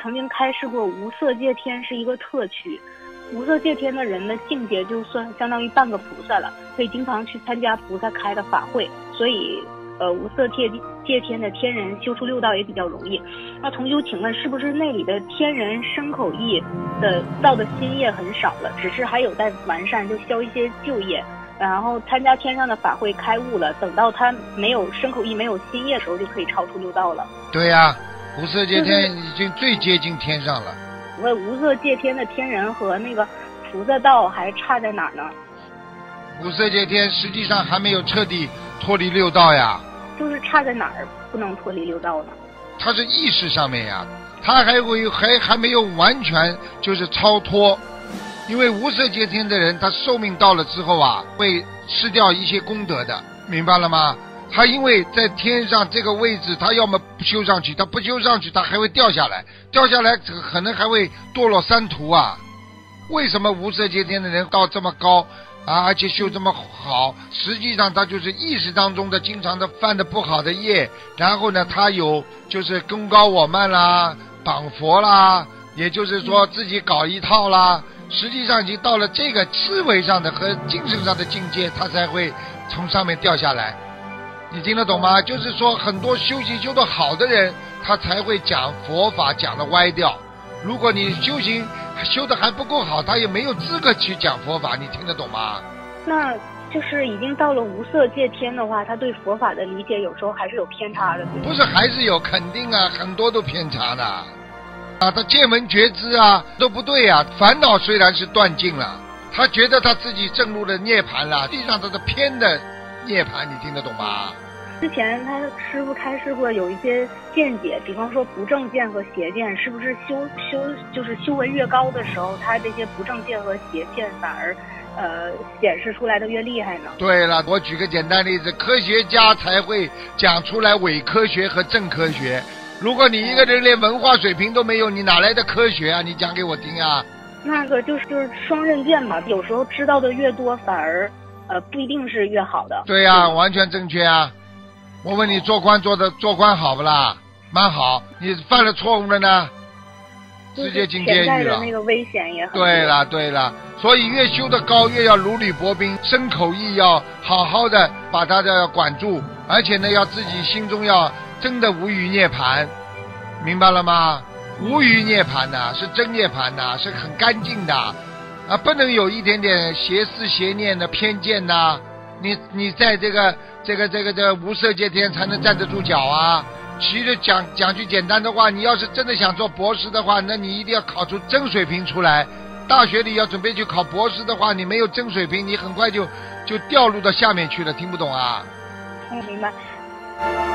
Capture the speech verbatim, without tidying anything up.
曾经开示过，无色界天是一个特区，无色界天的人的境界就算相当于半个菩萨了，可以经常去参加菩萨开的法会，所以呃无色界界天的天人修出六道也比较容易。那同修请问，是不是那里的天人身口意的造的新业很少了，只是还有待完善，就消一些旧业，然后参加天上的法会开悟了，等到他没有身口意没有新业的时候，就可以超出六道了。 对呀、啊，无色界天已经最接近天上了。 问无色界天的天人和那个菩萨道还差在哪儿呢？ 无色界天实际上还没有彻底脱离六道呀。 就是差在哪儿不能脱离六道呢？ 它是意识上面呀，它还会还还没有完全就是超脱。因为无色界天的人，他寿命到了之后啊，会失掉一些功德的，明白了吗？他因为在天上这个位置，他要么不修上去，他不修上去，他还会掉下来，掉下来可能还会堕落三途啊。为什么无色界天的人到这么高啊，而且修这么好？实际上他就是意识当中的经常的犯的不好的业，然后呢，他有就是功高我慢啦，绑佛啦，也就是说自己搞一套啦。实际上已经到了这个思维上的和精神上的境界，他才会从上面掉下来。你听得懂吗？就是说很多修行修得好的人，他才会讲佛法讲得歪掉。如果你修行修得还不够好，他也没有资格去讲佛法，你听得懂吗？ 那就是已经到了无色界天的话，他对佛法的理解有时候还是有偏差的。 不是，还是有，肯定啊，很多都偏差的啊，他见闻觉知啊都不对啊，烦恼虽然是断尽了，他觉得他自己证入了涅槃了，实际上他是偏的涅槃，你听得懂吗？ 之前他师父开示过有一些见解，比方说不正见和邪见，是不是修修就是修为越高的时候，他这些不正见和邪见反而呃显示出来的越厉害呢？ 对了，我举个简单例子，科学家才会讲出来伪科学和正科学。如果你一个人连文化水平都没有，你哪来的科学啊？你讲给我听啊！ 那个就是就是双刃剑嘛，有时候知道的越多，反而呃不一定是越好的。 对呀、啊，完全正确啊！我问你，做官做的做官好不啦？蛮好。你犯了错误了呢？直接进监狱了。 潜在的那个危险也很多。 对了对了，所以越修得高，越要如履薄冰，身口意要好好的把它的管住，而且呢，要自己心中要真的无余涅槃，明白了吗？无余涅槃呐、啊，是真涅槃呐、啊，是很干净的啊，不能有一点点邪思邪念的偏见呐、啊。你你在这个这个这个这个无色界天才能站得住脚啊。其实讲讲句简单的话，你要是真的想做博士的话，那你一定要考出真水平出来。大学里要准备去考博士的话，你没有真水平，你很快就就掉入到下面去了，听不懂啊？ 嗯，明白。